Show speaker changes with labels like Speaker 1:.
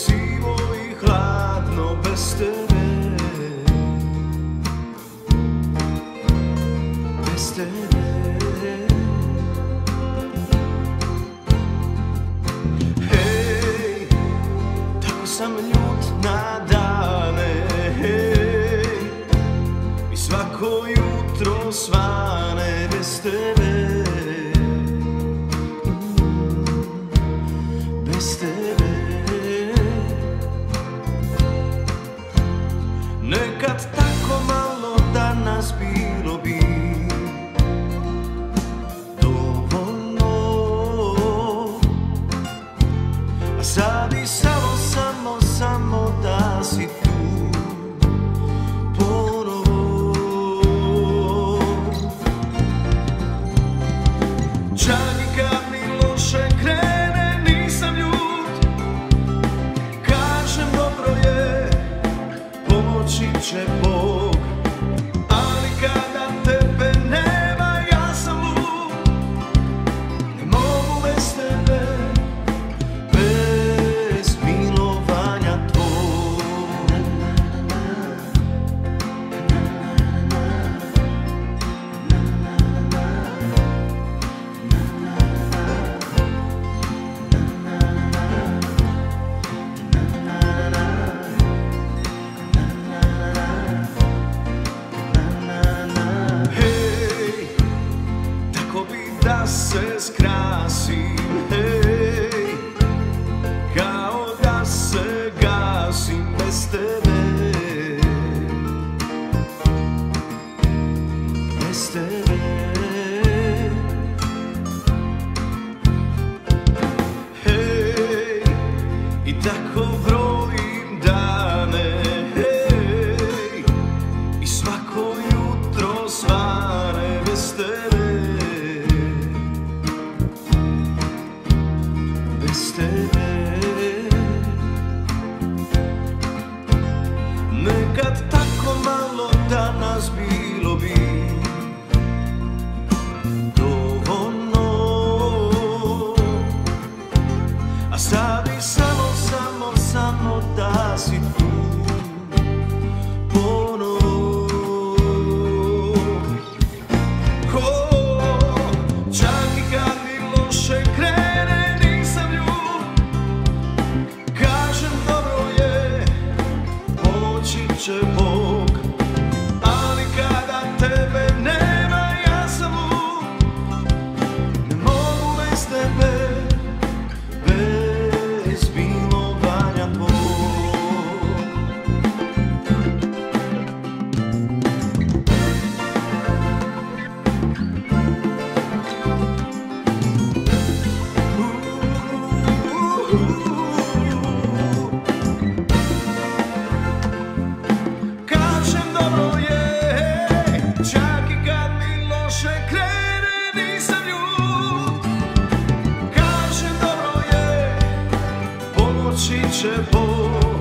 Speaker 1: sivo i hladno bez tebe, bez tebe. Hej, tako sam ljut na dane, hej, i svako jutro svane bez tebe, bez tebe. Nekad tako malo danas bilo bi dovoljno, a sad i samo da si tu ponovo. Čak i kad mi loše krene nisam ljut, kažem dobro je, pomoći će Bog. Ali kada tebe nema ja sam lud, ne mogu bez tebe, bez milovanja tvog. Hej, tako bi da se skrasim, hej, kao da se gasim bez tebe, bez tebe. Hej, i tako brojim dane, hej, i svako jutro svane bez tebe, bez tebe. Nekad tako malo danas bilo bi dovoljno, a sad i samo da si tu ponovo. Čak i kad mi loše krene nisam ljut, kažem dobro je, pomoći će Bog. Ali kada tebe nema ja sam lud, ne mogu bez tebe, bez milovanja tvog. Kažem dobro je, čak i kad mi loše krene nisam ljut, kažem dobro je, pomoći će Bog.